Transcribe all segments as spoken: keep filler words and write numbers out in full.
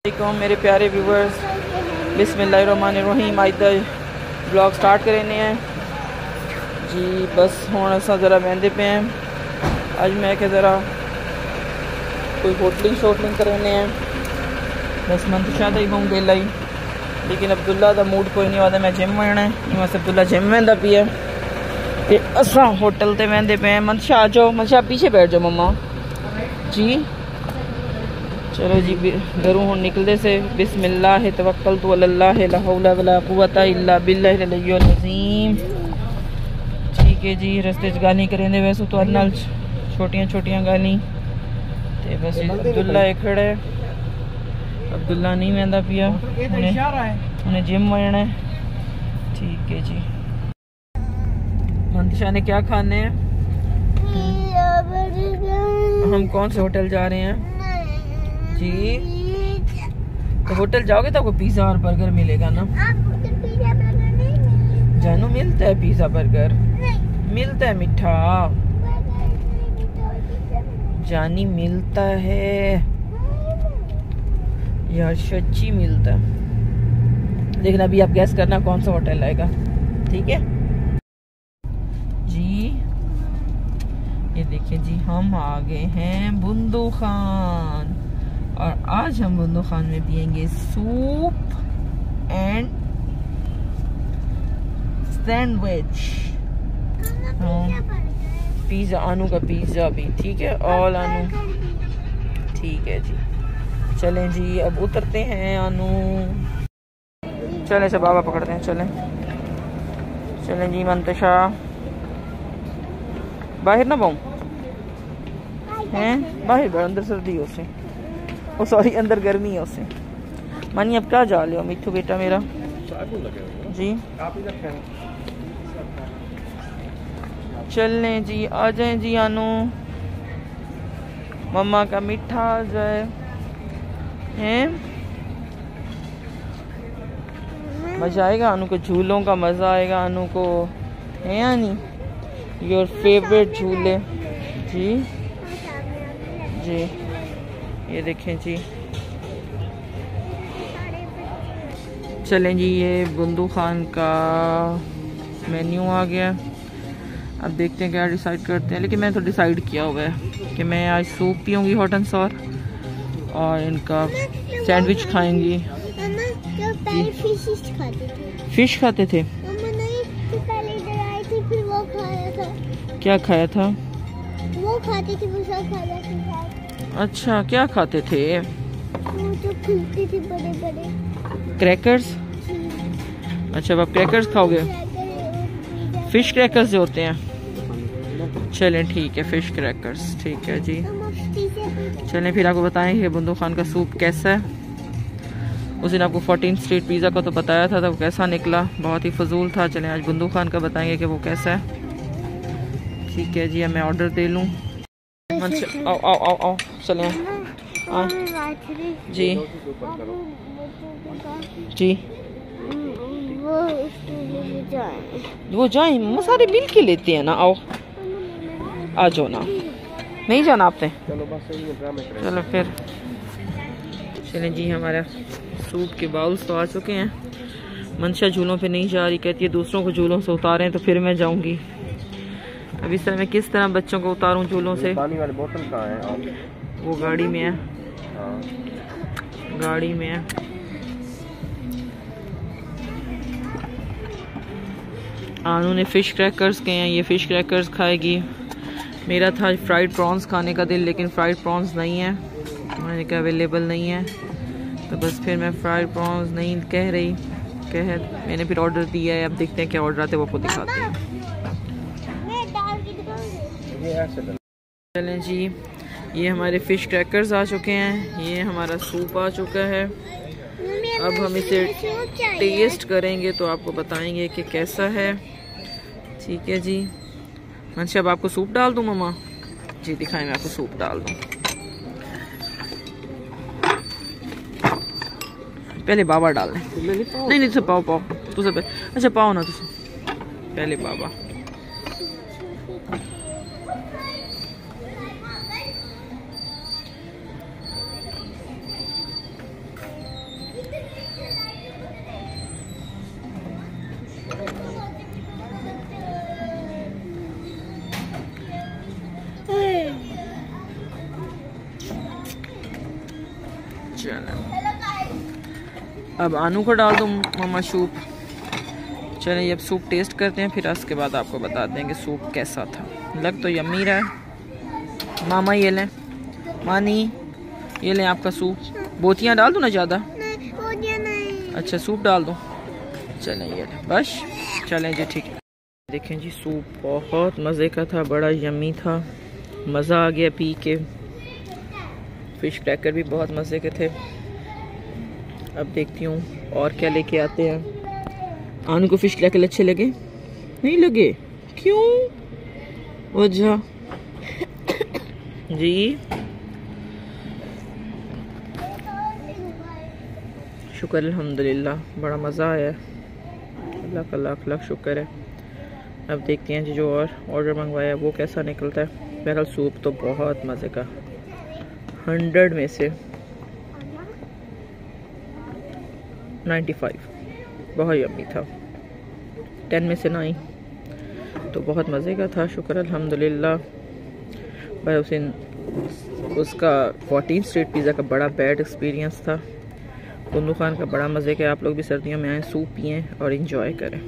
वालेकुम मेरे प्यारे व्यूवर्स, बिस्मिल्लाहिर्रहमानिर्रहीम। आज दा ब्लॉग स्टार्ट करने हैं जी। बस हुण असां ज़रा वेंदे पे हैं। अज मैं के ज़रा कोई होटलिंग शोटलिंग करने हैं। बस मंतशा दा ही हूँ बेला ही, लेकिन अब्दुल्ला दा मूड कोई नहीं वादा मैं जिम वना है। बस अब्दुल्ला जिम वेंदा पी है ते असां होटल ते वेंदे पे हैं। मंतशा आ जाओ, मंतशा पीछे बैठ जाओ मम्मा जी। चलो जी घरों हम निकलते से बिस्मिल्लाह तवक्कलतु अल्लाह ला हौला वला कुव्वता इल्ला बिल्लाहिल अलिय्युल अज़ीम। ठीक है जी, रस्ते च गाली करेंदे वैसे तो नाल छोटियां छोटियां गाली ते बस अब्दुल्ला एक खड़ा है। अब्दुल्ला नहीं वेंदा पिया, उन्हें जिम वजना है। ठीक है जी। मंतशा ने क्या खाने हैं? हम कौन से होटल जा रहे हैं जी? तो होटल जाओगे तो आपको पिज़्ज़ा और बर्गर मिलेगा ना? जानू मिलता है पिज़्ज़ा बर्गर, मिलता है मीठा जानी, मिलता है यार, सच्ची मिलता है। लेकिन अभी आप गैस करना कौन सा होटल आएगा, ठीक है जी। ये देखिए जी, हम आ गए हैं बुंदू खान और आज हम बुंदू खान में पियेंगे सूप एंड सैंडविच। पिज़्ज़ा, आनू का पिज़्ज़ा भी, ठीक है, ऑल आनू। ठीक है जी, चलें जी अब उतरते हैं आनू। चलें से बाबा पकड़ते हैं, चलें चलें जी। मंतशा बाहर ना पाऊँ हैं, बाहर अंदर सर्दी हो से, ओ सॉरी अंदर गर्मी है उसे। मानी अब क्या जा लियो मिठू बेटा मेरा जी। चलने जी, आ जाए जी आनू, मम्मा का मीठा आ जाए हैं। मजा आएगा आनू को, झूलों का मजा आएगा आनू को, है यानी योर फेवरेट झूले जी जी। ये देखें जी, चलें जी, ये बुंदू खान का मेन्यू आ गया। अब देखते हैं क्या डिसाइड करते हैं। लेकिन मैंने तो डिसाइड किया हुआ है कि मैं आज सूप पीऊँगी हॉट एंड सॉर और इनका सैंडविच खाएंगी। फिश खाते थे? क्या खाया था? वो खाते थे, वो सब खाया था। अच्छा, क्या खाते थे? वो जो खिलते थे बड़े बड़े क्रैकर्स। अच्छा, अब आप क्रैकर्स खाओगे? फिश क्रैकर्स जो होते हैं। चलें ठीक है, फिश क्रैकर्स, ठीक है जी। चलें फिर आपको बताएंगे बुंदू खान का सूप कैसा है। उस दिन आपको फोर्टीन स्ट्रीट पिज़्ज़ा का तो बताया था, तो कैसा निकला, बहुत ही फजूल था। चलें आज बुंदू खान का बताएंगे कि वो कैसा है। ठीक है जी, अब मैं ऑर्डर दे लूँ। आओ आओ आओ आओ, चलें जी जी। वो जाए, वो सारे मिल के लेते हैं ना। आओ आ जाओ ना, नहीं जाना आपने? चलो फिर चलें जी। हमारा सूप के बाउल्स तो आ चुके हैं। मंशा झूलों पे नहीं जा रही, कहती है दूसरों को झूलों से उतारें तो फिर मैं जाऊंगी। अब इस तरह मैं किस तरह बच्चों को उतारूं झूलों से? पानी वाली बोतल कहाँ है आप? वो गाड़ी में है। हाँ। गाड़ी में है। आनू ने फिश क्रैकर्स के हैं, ये फिश क्रैकर्स खाएगी। मेरा था फ्राइड प्रॉन्स खाने का दिल, लेकिन फ्राइड प्रॉन्स नहीं है, मैंने कहा अवेलेबल नहीं है, तो बस फिर मैं फ्राइड प्रॉन्स नहीं कह रही, कह मैंने फिर ऑर्डर दिया है। अब देखते हैं क्या ऑर्डर आते हैं, वो आपको दिखाते हैं। चलें जी, ये हमारे फिश क्रैकर्स आ चुके हैं, ये हमारा सूप आ चुका है। अब हम इसे टेस्ट करेंगे तो आपको बताएंगे कि कैसा है। ठीक है जी। अच्छा, अब आपको सूप डाल दूं मम्मा जी? दिखाएं, मैं आपको सूप डाल दूं। पहले बाबा डाल दें। नहीं नहीं, तो पाओ पाओ तुझे। अच्छा पाओ ना तुझे, पहले बाबा। चलें अब आनू को डाल दूँ मामा सूप। चलें ये अब सूप टेस्ट करते हैं, फिर उसके बाद आपको बता देंगे सूप कैसा था। लग तो यम्मी रहा है। मामा ये लें, मानी ये लें आपका सूप। बोतियाँ डाल दूँ ना ज़्यादा? अच्छा सूप डाल दूँ। चलें ये लें बस। चलें जी ठीक है। देखें जी सूप बहुत मज़े का था, बड़ा यम्मी था, मज़ा आ गया पी के। फिश क्रैकर भी बहुत मज़े के थे। अब देखती हूँ और क्या लेके आते हैं। आनू को फिश क्रैकर अच्छे लगे? नहीं लगे? क्यों? वजह? जी शुक्र अल्हम्दुलिल्लाह, बड़ा मज़ा आया, अल्लाह का लाख लाख शुक्र है। अब देखते हैं जी जो और ऑर्डर मंगवाया वो कैसा निकलता है। बहरहाल सूप तो बहुत मज़े का, हंड्रेड में से नाइन्टी फाइव, बहुत यम्मी था। टेन में से नाइन, तो बहुत मज़े का था, शुक्र अल्हम्दुलिल्लाह। पर उस उसका फोर्टीन स्ट्रीट पिज़्ज़ा का बड़ा बैड एक्सपीरियंस था। कुंदू खान का बड़ा मज़े का। आप लोग भी सर्दियों में आएँ, सूप पिएँ और इंजॉय करें।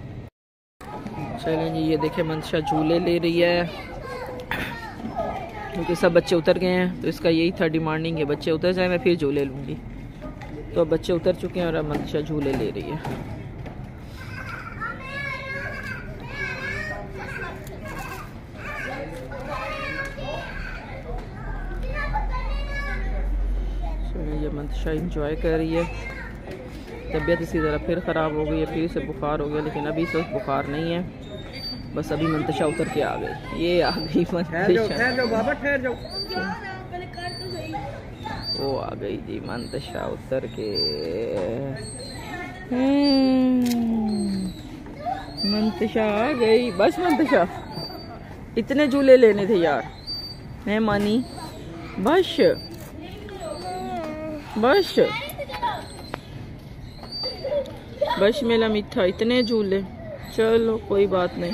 चलें जी ये देखें मंशा झूले ले रही है, क्योंकि सब बच्चे उतर गए हैं तो इसका यही था डिमांडिंग है बच्चे उतर जाए मैं फिर झूले लूँगी। तो अब बच्चे उतर चुके हैं और अब मंशा झूले ले रही है। चलिए ये मंशा इंजॉय कर रही है। तबीयत इसकी ज़रा फिर ख़राब हो गई है, फिर से बुखार हो गया, लेकिन अभी से बुखार नहीं है, बस अभी मंतशा उतर के आ गई। ये आ गई मंतशा, बाबा ठहर जाओ। वो आ गई जी मंतशा उतर के। मंतशा आ गई। बस मंतशा इतने झूले लेने थे यार, है मानी? बस बस बस मेला मीठा, इतने झूले, चलो कोई बात नहीं।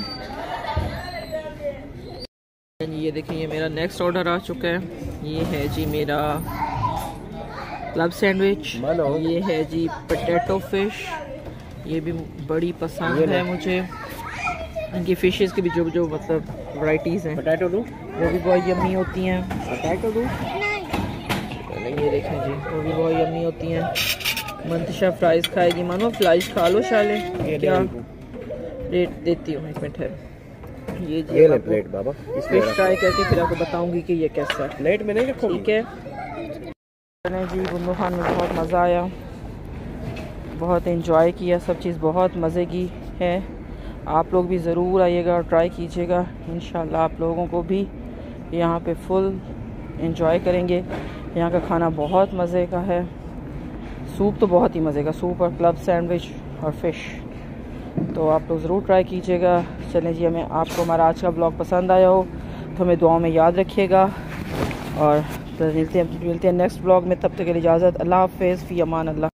ये देखिए ये मेरा नेक्स्ट ऑर्डर आ चुका है। ये है जी मेरा क्लब सैंडविच, ये है जी पोटैटो फिश, ये भी बड़ी पसंद है मुझे। इनकी फिशेस की भी जो जो मतलब वैरायटीज़ हैं पोटैटो दूं, वो भी बहुत यम्मी होती हैं। पोटैटो दूं, ये देखें जी वो भी बहुत यम्मी होती हैं। मंतशा फ्राइज खाएगी, मानो फ्राइज खा लो शाले। क्या रेट देती हूँ, एक मिनट है। ये जी ये ले प्लेट बाबा, फिश ट्राई करके फिर आपको बताऊंगी कि ये कैसा है। प्लेट में नहीं रखो, ठीक है जी। गुंदू खान में बहुत मज़ा आया, बहुत एंजॉय किया, सब चीज़ बहुत मज़े की है। आप लोग भी ज़रूर आइएगा और ट्राई कीजिएगा, इंशाल्लाह आप लोगों को भी यहाँ पे फुल एंजॉय करेंगे। यहाँ का खाना बहुत मज़े का है, सूप तो बहुत ही मज़े का, सूप और क्लब सैंडविच और फ़िश, तो आप लोग ज़रूर ट्राई कीजिएगा। चलें जी, हमें आपको हमारा आज का ब्लॉग पसंद आया हो तो हमें दुआओं में याद रखिएगा और मिलते हैं मिलते हैं नेक्स्ट ब्लॉग में। तब तक के लिए इजाज़त, अल्लाह हाफ़िज़, फ़ी अमान अल्लाह।